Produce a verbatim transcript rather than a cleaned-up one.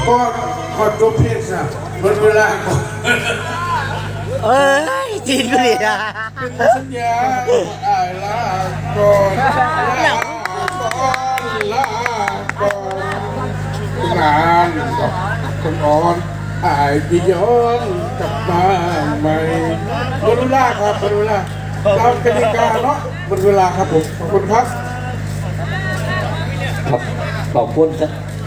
ก็ขอจบเพลงซะหมดเวลาก่อนเอ้ยจีนกูดิอ่ะสัญญาอายลาก่อนลาก่อนลาก่อนงานกับคนอ่อนอายจะย้อนกลับมาใหม่หมดเวลาครับหมดเวลาตามกติกาเนาะหมดเวลาครับผมขอบคุณครับครับขอบคุณครับ